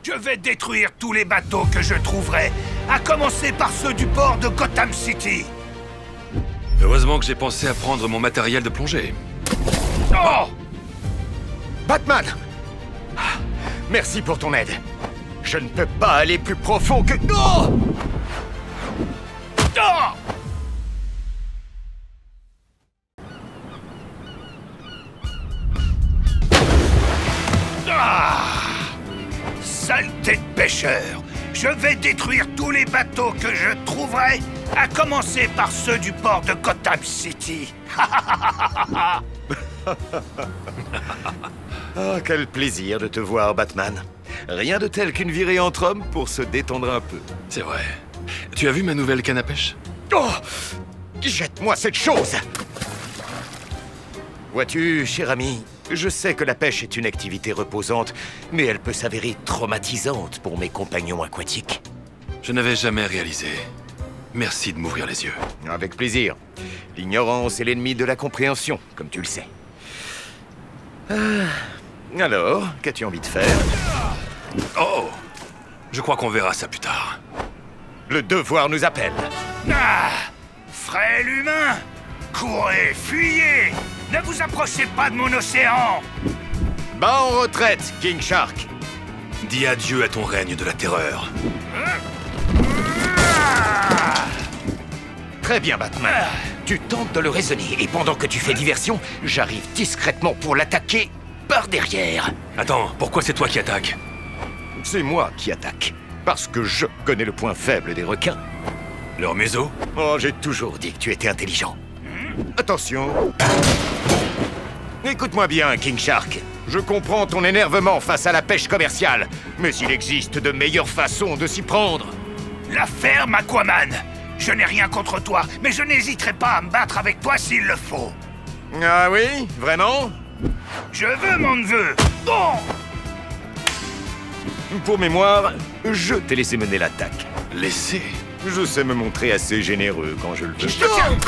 Je vais détruire tous les bateaux que je trouverai, à commencer par ceux du port de Gotham City. Heureusement que j'ai pensé à prendre mon matériel de plongée. Oh! Batman! Merci pour ton aide. Je ne peux pas aller plus profond que... Oh! Oh! Saleté de pêcheur! Je vais détruire tous les bateaux que je trouverai, à commencer par ceux du port de Gotham City. Oh, quel plaisir de te voir, Batman. Rien de tel qu'une virée entre hommes pour se détendre un peu. C'est vrai. Tu as vu ma nouvelle canne à pêche? Oh! Jette-moi cette chose! Vois-tu, cher ami, je sais que la pêche est une activité reposante, mais elle peut s'avérer traumatisante pour mes compagnons aquatiques. Je n'avais jamais réalisé. Merci de m'ouvrir les yeux. Avec plaisir. L'ignorance est l'ennemi de la compréhension, comme tu le sais. Alors, qu'as-tu envie de faire? Oh! Je crois qu'on verra ça plus tard. Le devoir nous appelle. Ah! Frêle humain! Courez, fuyez! Ne vous approchez pas de mon océan! Bas en retraite, King Shark. Dis adieu à ton règne de la terreur. Très bien, Batman. Tu tentes de le raisonner, et pendant que tu fais diversion, j'arrive discrètement pour l'attaquer par derrière. Attends, pourquoi c'est toi qui attaques? C'est moi qui attaque, parce que je connais le point faible des requins. Leur museau? Oh, j'ai toujours dit que tu étais intelligent. Attention. Écoute-moi bien, King Shark. Je comprends ton énervement face à la pêche commerciale, mais il existe de meilleures façons de s'y prendre. La ferme, Aquaman! Je n'ai rien contre toi, mais je n'hésiterai pas à me battre avec toi s'il le faut. Ah oui? Vraiment? Je veux mon neveu! Oh! Pour mémoire, je t'ai laissé mener l'attaque. Laissez? Je sais me montrer assez généreux quand je le veux. Je te tiens!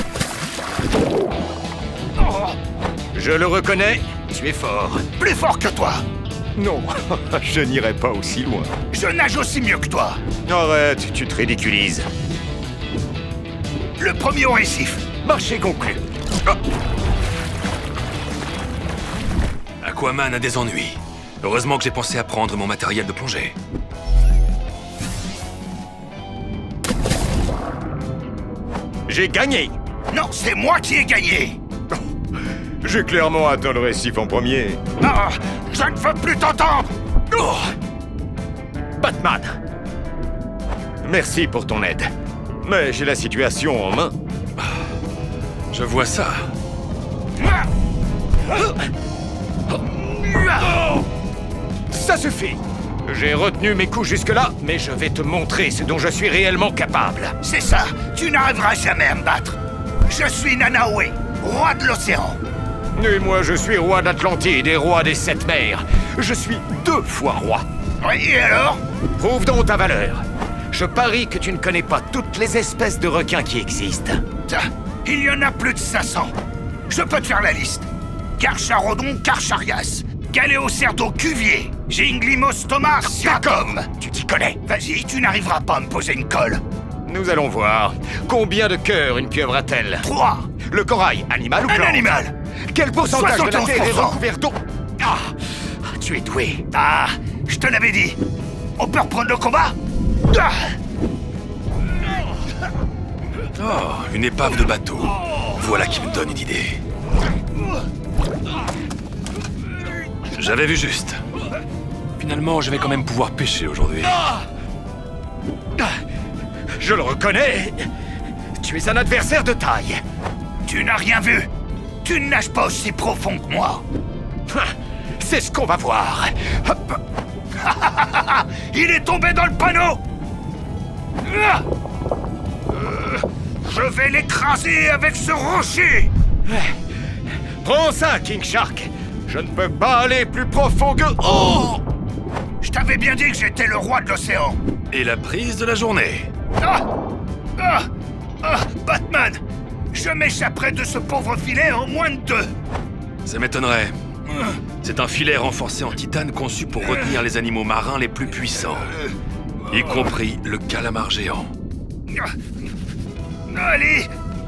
Oh! Je le reconnais, tu es fort. Plus fort que toi! Non, je n'irai pas aussi loin. Je nage aussi mieux que toi! Arrête, tu te ridiculises. Le premier au récif! Marché conclu. Ah. Aquaman a des ennuis. Heureusement que j'ai pensé à prendre mon matériel de plongée. J'ai gagné. Non, c'est moi qui ai gagné! J'ai clairement atteint le récif en premier. Ah! Je ne veux plus t'entendre! Oh! Batman! Merci pour ton aide. Mais j'ai la situation en main. Je vois ça. Ça suffit! J'ai retenu mes coups jusque-là, mais je vais te montrer ce dont je suis réellement capable. C'est ça! Tu n'arriveras jamais à me battre! Je suis Nanaue, roi de l'océan! Et moi, je suis roi d'Atlantide et roi des 7 mers. Je suis 2 fois roi. Oui, et alors? Prouve donc ta valeur. Je parie que tu ne connais pas toutes les espèces de requins qui existent. Il y en a plus de 500. Je peux te faire la liste. Carcharodon, Carcharias, Galéocerdo, Cuvier, Ginglymostoma, Siacom. Tu t'y connais. Vas-y, tu n'arriveras pas à me poser une colle. Nous allons voir. Combien de cœurs une pieuvre a-t-elle? 3. Le corail, animal ou plante? Un animal. Quel pourcentage de la Terre est 71%. recouvert d'eau? Ah! Tu es doué. Ah, je te l'avais dit. On peut reprendre le combat? Ah! Oh, une épave de bateau. Voilà qui me donne une idée. J'avais vu juste. Finalement, je vais quand même pouvoir pêcher aujourd'hui. Je le reconnais. Tu es un adversaire de taille. Tu n'as rien vu. Tu ne nages pas aussi profond que moi. C'est ce qu'on va voir. Il est tombé dans le panneau. Je vais l'écraser avec ce rocher. Prends ça, King Shark. Je ne peux pas aller plus profond que... Oh! Je t'avais bien dit que j'étais le roi de l'océan. Et la prise de la journée. Batman! Je m'échapperai de ce pauvre filet en moins de 2. Ça m'étonnerait. C'est un filet renforcé en titane conçu pour retenir les animaux marins les plus puissants, y compris le calamar géant. Allez!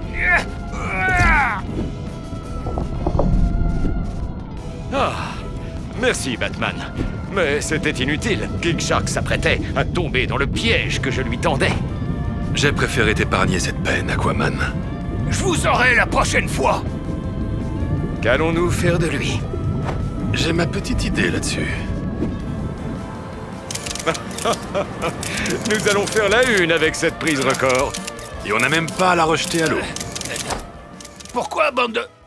Ah, merci Batman. Mais c'était inutile. King Shark s'apprêtait à tomber dans le piège que je lui tendais. J'ai préféré t'épargner cette peine, Aquaman. Je vous aurai la prochaine fois! Qu'allons-nous faire de lui? J'ai ma petite idée là-dessus. Nous allons faire la une avec cette prise record. Et on n'a même pas à la rejeter à l'eau. Pourquoi, bande de...